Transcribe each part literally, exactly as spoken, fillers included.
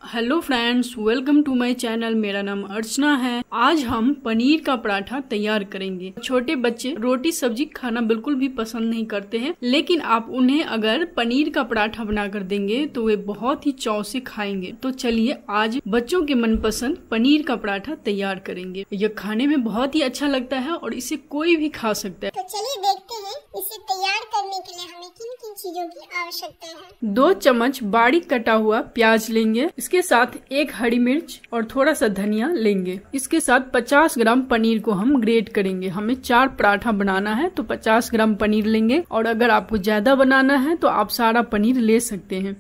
Hello friends, welcome to my channel. मेरा नाम अर्चना है। आज हम पनीर का पराठा तैयार करेंगे। छोटे बच्चे रोटी सब्जी खाना बिल्कुल भी पसंद नहीं करते हैं, लेकिन आप उन्हें अगर पनीर का पराठा बनाकर देंगे तो वे बहुत ही चाव से खाएंगे। तो चलिए आज बच्चों के मनपसंद पनीर का पराठा तैयार करेंगे। यह खाने में बहुत ही अच्छा लगता है और इसे कोई भी खा सकता है। तो चलिए देखते हैं इसे तैयार करने के लिए हमें किन किन चीजों की आवश्यकता है। दो चम्मच बारीक कटा हुआ प्याज लेंगे। इसके साथ एक हरी मिर्च और थोड़ा सा धनिया लेंगे। इसके साथ पचास ग्राम पनीर को हम ग्रेट करेंगे। हमें चार पराठा बनाना है तो पचास ग्राम पनीर लेंगे, और अगर आपको ज्यादा बनाना है तो आप सारा पनीर ले सकते हैं।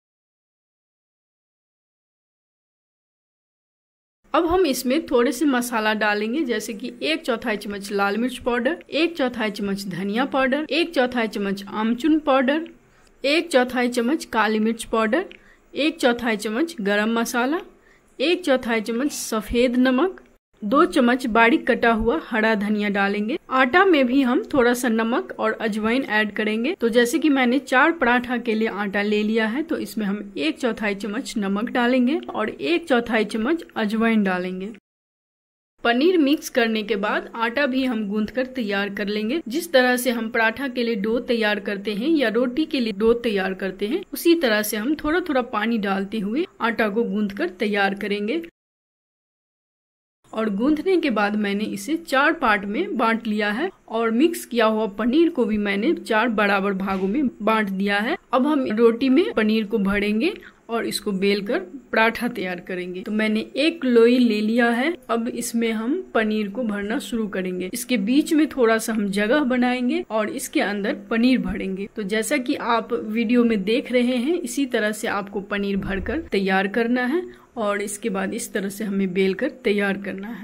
अब हम इसमें थोड़े से मसाला डालेंगे, जैसे कि एक चौथाई चम्मच लाल मिर्च पाउडर, एक चौथाई चम्मच धनिया पाउडर, एक चौथाई चम्मच आमचूर पाउडर, एक चौथाई चम्मच काली मिर्च पाउडर, एक चौथाई चम्मच गरम मसाला, एक चौथाई चम्मच सफेद नमक, दो चम्मच बारीक कटा हुआ हरा धनिया डालेंगे। आटा में भी हम थोड़ा सा नमक और अजवाइन ऐड करेंगे। तो जैसे कि मैंने चार पराठा के लिए आटा ले लिया है, तो इसमें हम एक चौथाई चम्मच नमक डालेंगे और एक चौथाई चम्मच अजवाइन डालेंगे। पनीर मिक्स करने के बाद आटा भी हम गूंथ कर तैयार कर लेंगे। जिस तरह से हम पराठा के लिए डो तैयार करते हैं या रोटी के लिए डो तैयार करते हैं, उसी तरह से हम थोड़ा थोड़ा पानी डालते हुए आटा को गूंथ कर तैयार करेंगे। और गूंथने के बाद मैंने इसे चार पार्ट में बांट लिया है, और मिक्स किया हुआ पनीर को भी मैंने चार बराबर भागों में बांट दिया है। अब हम रोटी में पनीर को भरेंगे और इसको बेलकर पराठा तैयार करेंगे। तो मैंने एक लोई ले लिया है। अब इसमें हम पनीर को भरना शुरू करेंगे। इसके बीच में थोड़ा सा हम जगह बनाएंगे और इसके अंदर पनीर भरेंगे। तो जैसा कि आप वीडियो में देख रहे हैं, इसी तरह से आपको पनीर भरकर तैयार करना है, और इसके बाद इस तरह से हमें बेलकर तैयार करना है।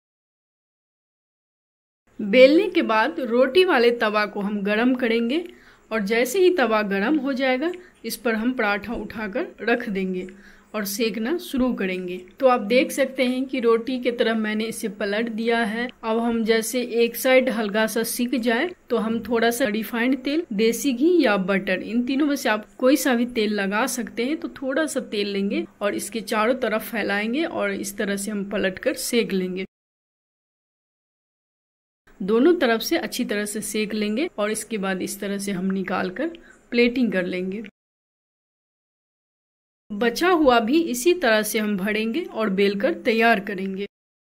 बेलने के बाद रोटी वाले तवा को हम गरम करेंगे, और जैसे ही तवा गरम हो जाएगा, इस पर हम पराठा उठाकर रख देंगे और सेकना शुरू करेंगे। तो आप देख सकते हैं कि रोटी की तरह मैंने इसे पलट दिया है। अब हम जैसे एक साइड हल्का सा सिक जाए तो हम थोड़ा सा रिफाइंड तेल, देसी घी या बटर, इन तीनों में से आप कोई सा भी तेल लगा सकते हैं। तो थोड़ा सा तेल लेंगे और इसके चारों तरफ फैलाएंगे और इस तरह से हम पलट कर सेक लेंगे। दोनों तरफ से अच्छी तरह से सेक लेंगे और इसके बाद इस तरह से हम निकाल कर प्लेटिंग कर लेंगे। बचा हुआ भी इसी तरह से हम भरेंगे और बेलकर तैयार करेंगे।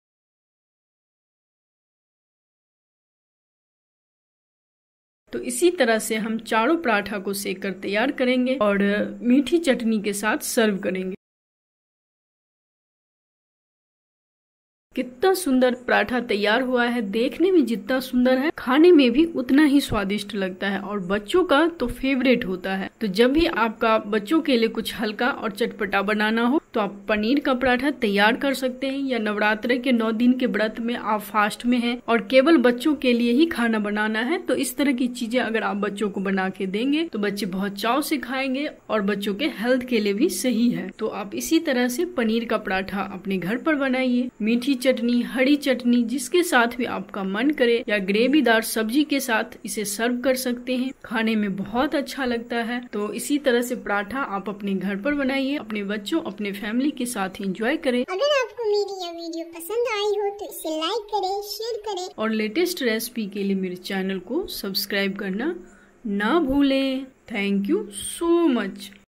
तो इसी तरह से हम चारों पराठा को सेक कर तैयार करेंगे और मीठी चटनी के साथ सर्व करेंगे। कितना सुंदर पराठा तैयार हुआ है। देखने में जितना सुंदर है, खाने में भी उतना ही स्वादिष्ट लगता है, और बच्चों का तो फेवरेट होता है। तो जब भी आपका बच्चों के लिए कुछ हल्का और चटपटा बनाना हो तो आप पनीर का पराठा तैयार कर सकते हैं। या नवरात्र के नौ दिन के व्रत में आप फास्ट में हैं और केवल बच्चों के लिए ही खाना बनाना है, तो इस तरह की चीजें अगर आप बच्चों को बना के देंगे तो बच्चे बहुत चाव से खाएंगे और बच्चों के हेल्थ के लिए भी सही है। तो आप इसी तरह से पनीर का पराठा अपने घर पर बनाइए। मीठी चटनी, हरी चटनी, जिसके साथ भी आपका मन करे, या ग्रेवीदार सब्जी के साथ इसे सर्व कर सकते हैं। खाने में बहुत अच्छा लगता है। तो इसी तरह से पराठा आप अपने घर पर बनाइए, अपने बच्चों, अपने फैमिली के साथ एंजॉय करें। अगर आपको मेरी यह वीडियो पसंद आई हो तो इसे लाइक करें, शेयर करें, और लेटेस्ट रेसिपी के लिए मेरे चैनल को सब्सक्राइब करना ना भूलें। Thank you so much.